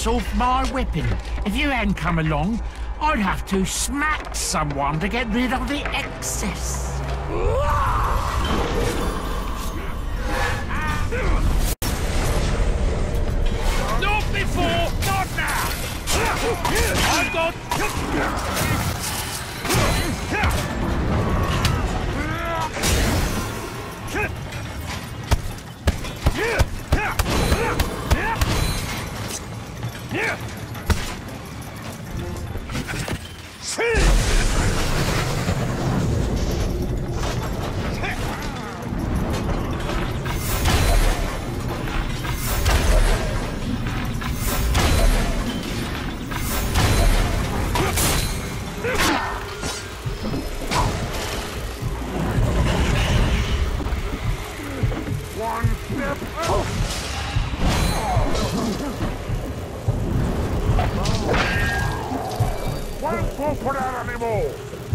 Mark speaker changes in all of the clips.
Speaker 1: excess off my whipping. If you hadn't come along, I'd have to smack someone to get rid of the excess. Not before, not now! I've got...
Speaker 2: Won't put out anymore!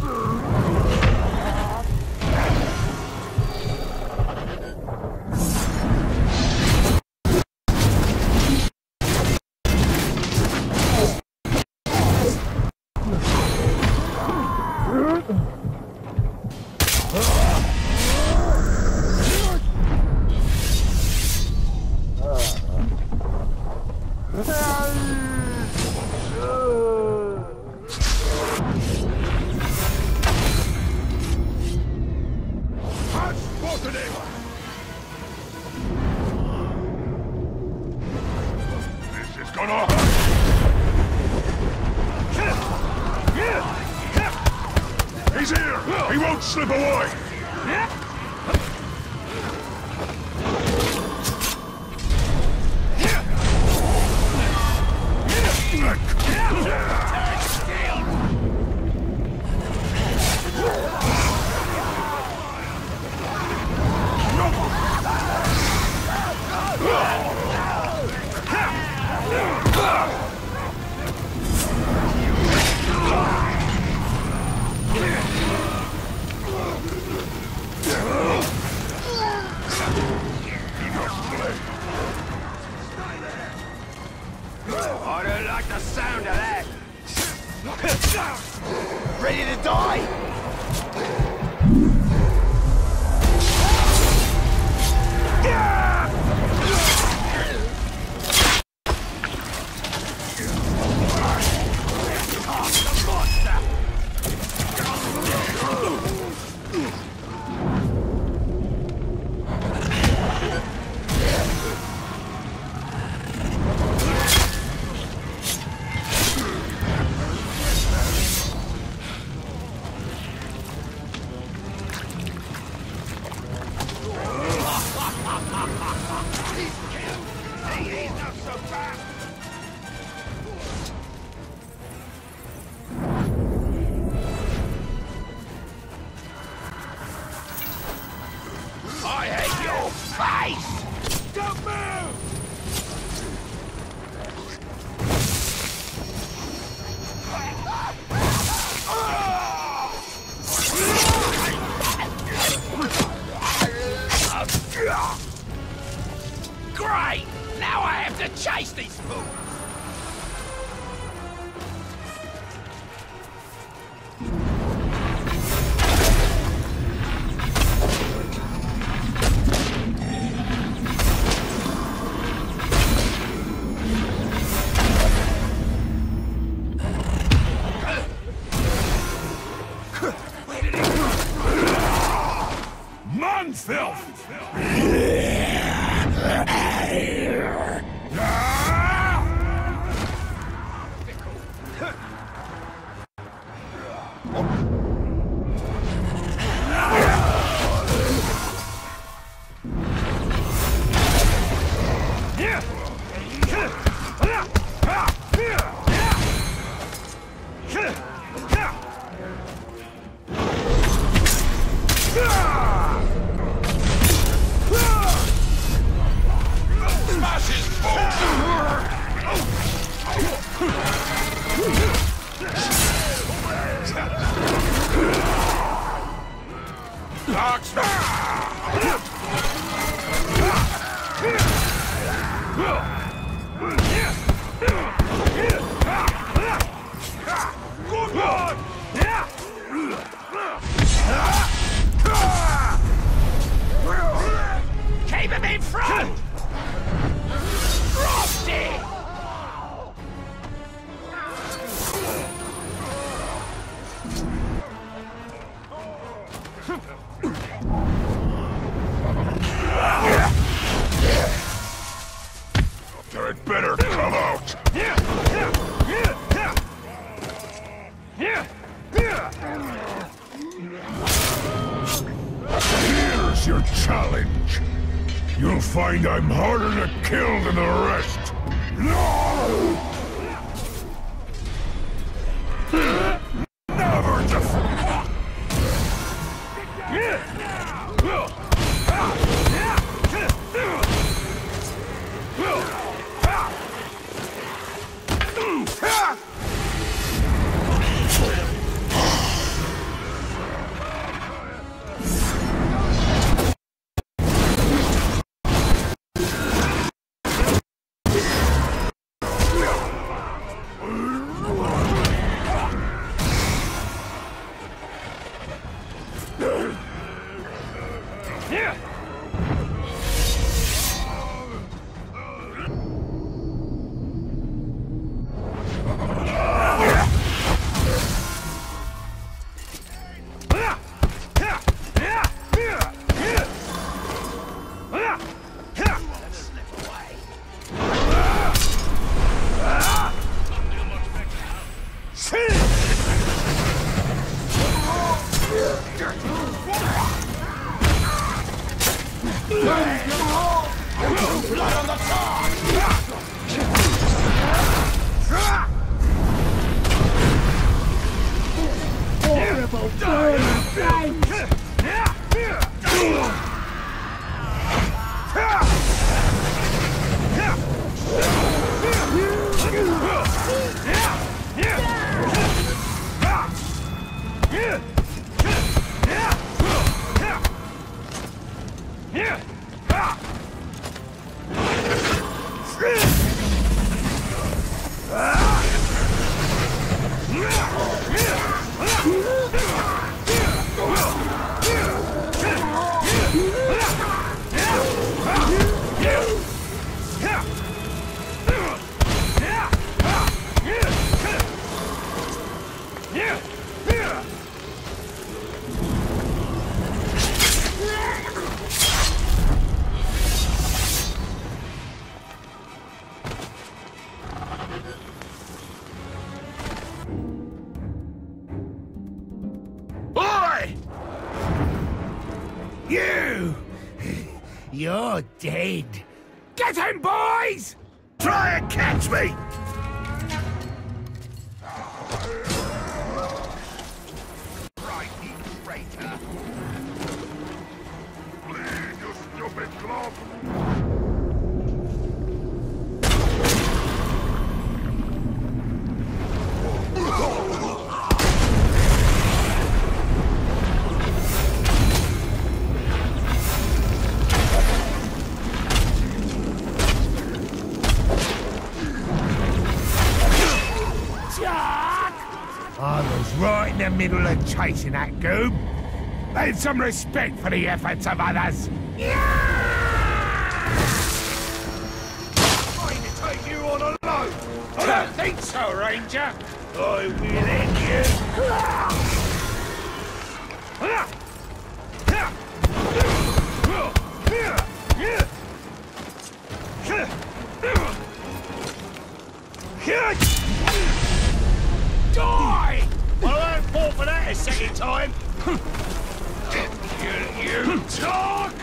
Speaker 2: He's here! He won't slip away!
Speaker 3: I don't like the sound of that. Ready to die? I hate your face! Don't move! Great! Now I have to chase these fools!
Speaker 2: Filth! Dark your challenge. You'll find I'm harder to kill than the rest. Never defeat.
Speaker 3: Blood on the tar!
Speaker 4: Horrible burn!
Speaker 1: You're dead. Get him, boys!
Speaker 2: Try and catch me!
Speaker 3: Right, you traitor!
Speaker 2: Please, you stupid glove!
Speaker 1: I was right in the middle of chasing that goob. Have some respect for the efforts of others.
Speaker 3: Trying to take you on a load!
Speaker 1: I don't think so, Ranger.
Speaker 3: I will end you!
Speaker 1: Die!
Speaker 3: Well, I won't fall for that a second time! Kill you, dog!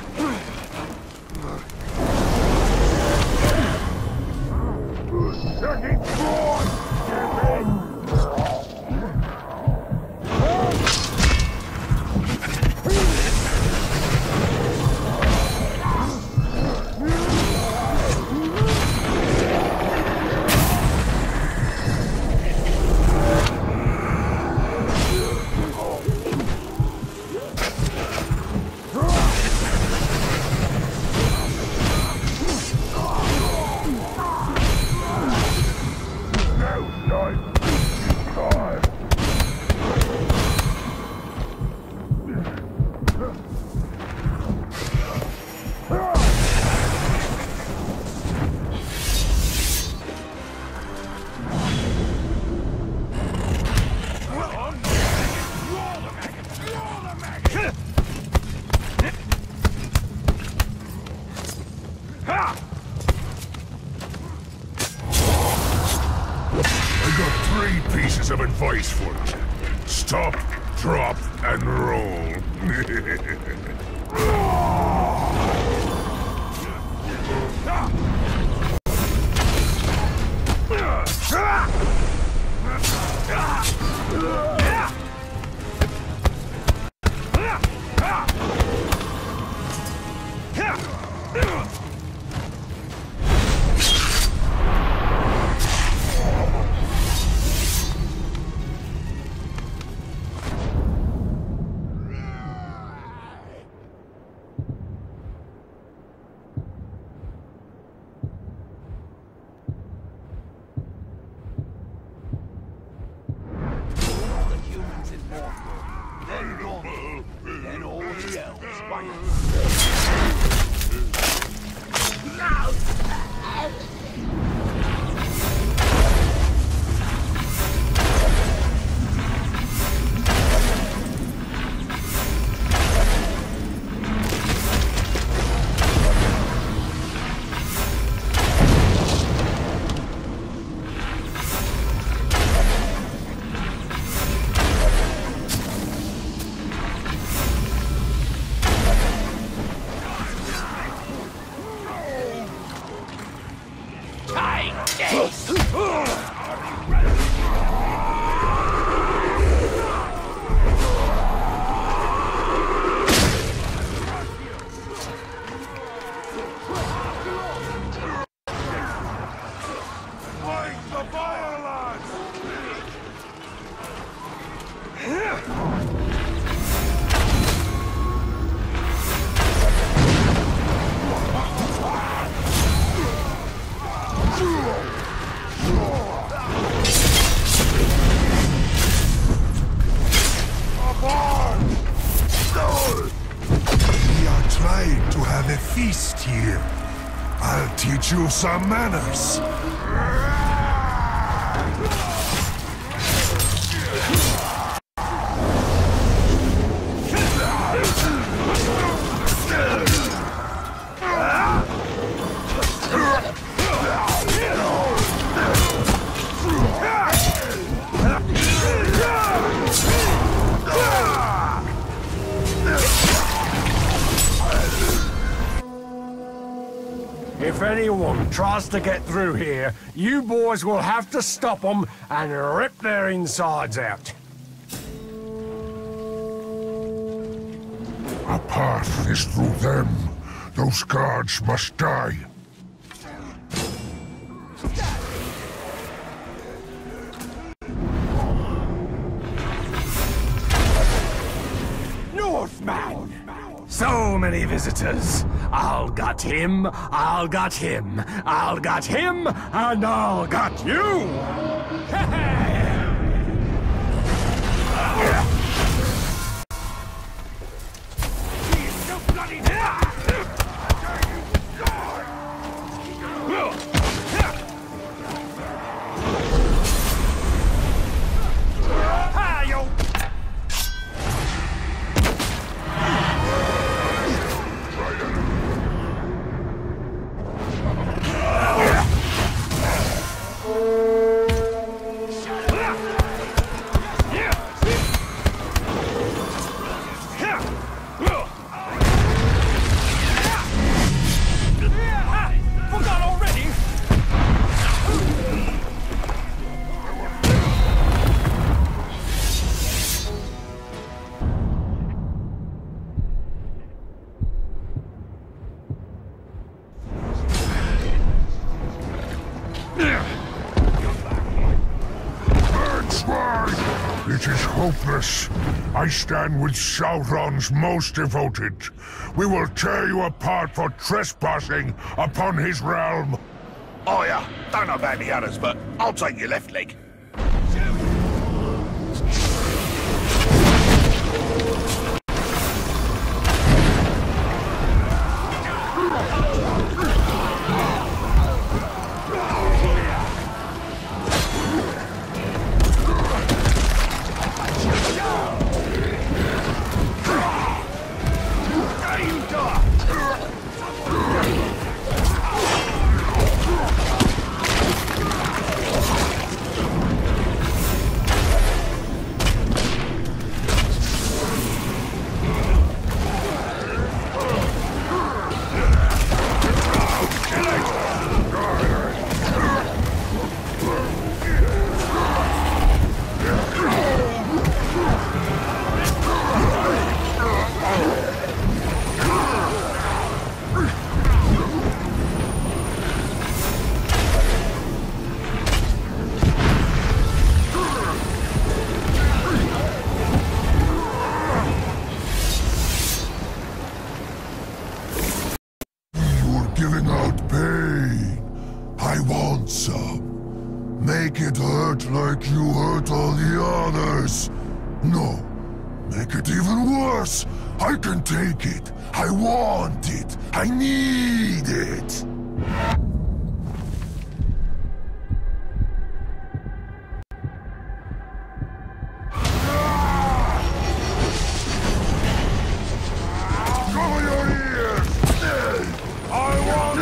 Speaker 2: Second floor! No! and roll.
Speaker 3: Then all the elves wait.
Speaker 2: A feast here. I'll teach you some manners.
Speaker 5: If anyone tries to get through here, you boys will have to stop them and rip their insides out.
Speaker 2: A path is through them. Those guards must die.
Speaker 5: Northbound! So many visitors. I'll got him, I'll got him, I'll got him, and I'll got you!
Speaker 2: It is hopeless. I stand with Sauron's most devoted. We will tear you apart for trespassing upon his realm.
Speaker 3: Oh yeah, don't know about the others, but I'll take your left leg.
Speaker 2: like you hurt all the others. No. Make it even worse. I can take it. I want it. I need it. Cover your ears! I want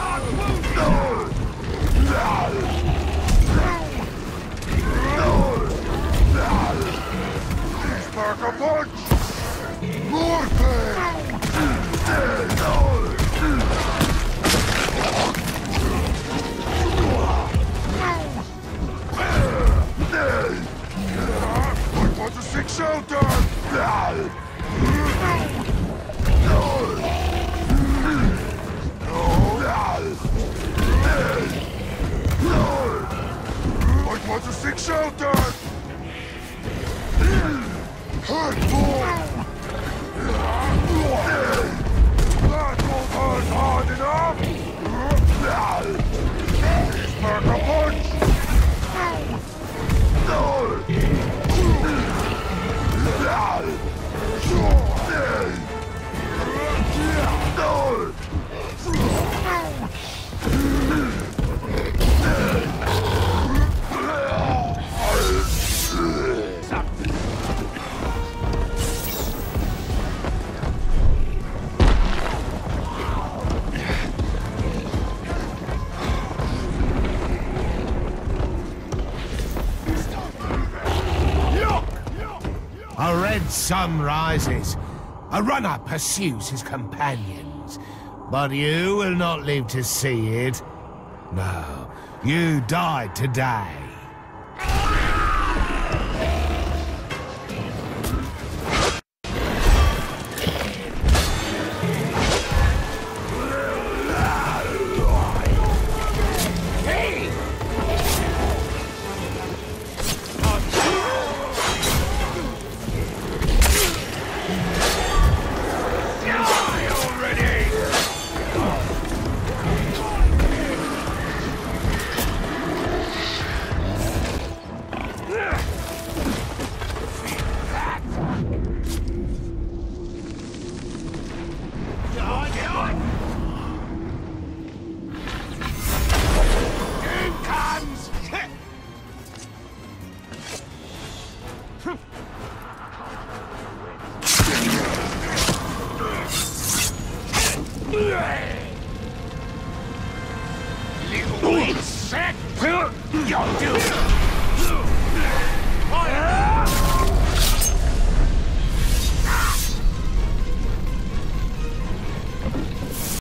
Speaker 2: Please mark a punch! More pain! I want to seek shelter! I want to seek shelter! Hurtful! That won't hurt hard enough! Please mark a punch!
Speaker 6: A red sun rises. A runner pursues his companions. But you will not live to see it. No, you died today.
Speaker 3: Little insect! You'll do!